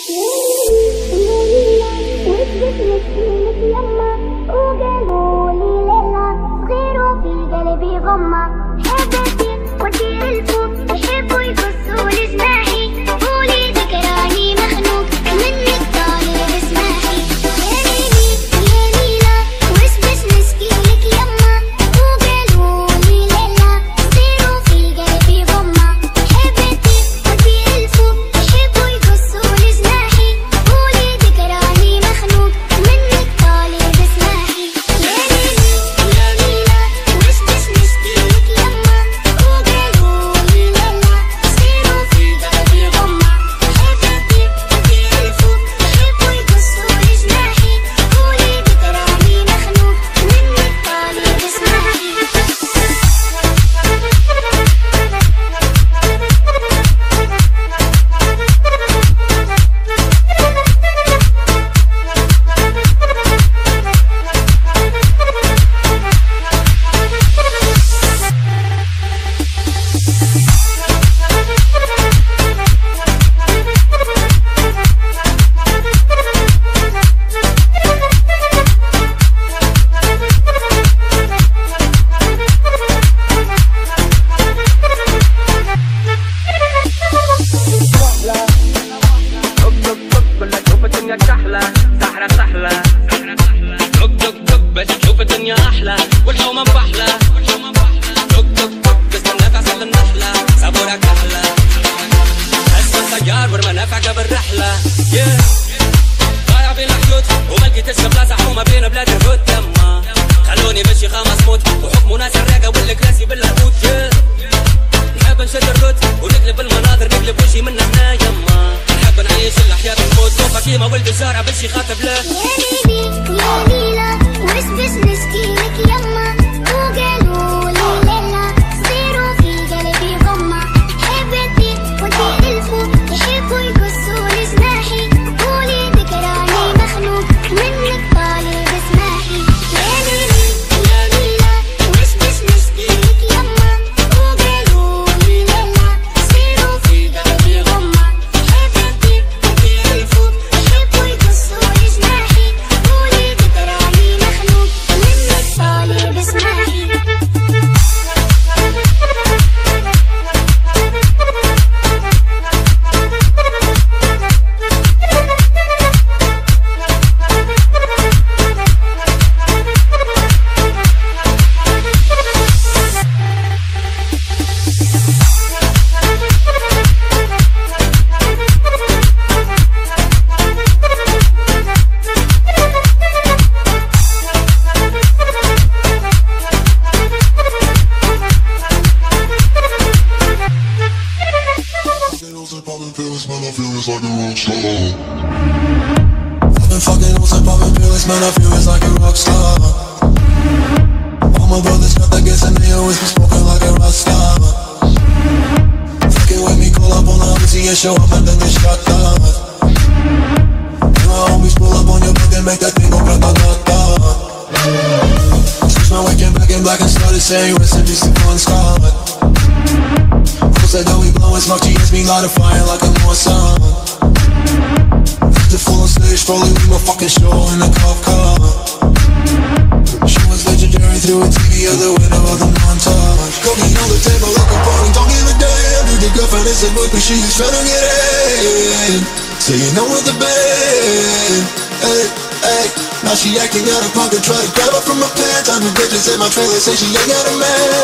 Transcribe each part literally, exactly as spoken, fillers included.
In my trailer, say she ain't got a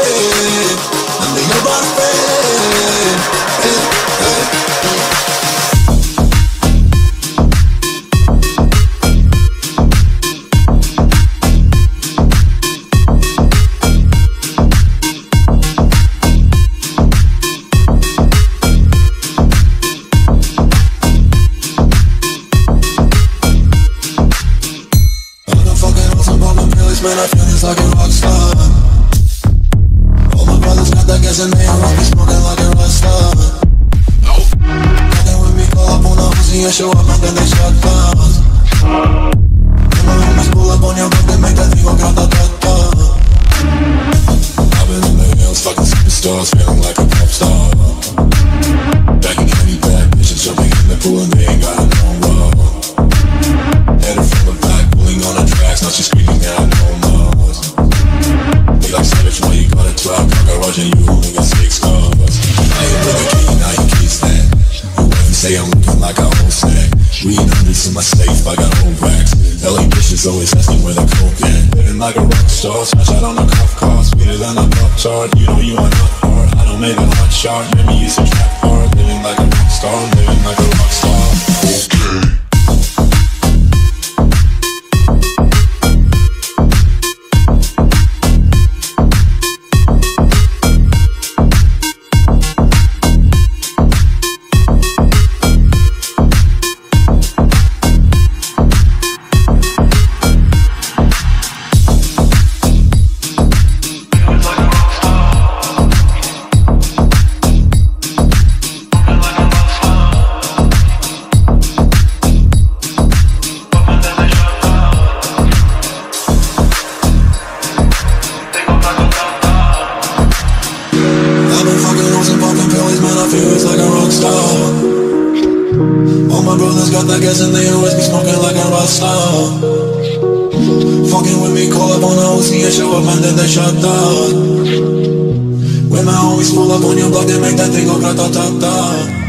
man. I'm the nobody fan. Hey, hey. Man, I feel this like a rock star. All my brothers got that gas and they always be smoking like a rock star. Nope. Fucking with me, call up on a pussy and show up and then they shut down. And my homies pull up on your block, they make that thing go grata-ta-ta. I've been in the hills, fucking superstars, feeling like a pop star. Back in candy bag, bitches jumping in the pool and they ain't got no like a whole snack. Weed hundreds in my safe, I got old racks. L A bitches always asking where the coke at. Living like a rock star, smash out on a cuff car. Sweeter than a pop chart, you know you are not hard. I don't make a hot shot, maybe it's a trap hard. Living like a rock star, living like a rock star. Okay. Got that gas and they always be smoking like a rock star. Fucking with me, call up on a O C and show up and then they shut down. When I always pull up on your block, they make that thing go grata-ta-ta.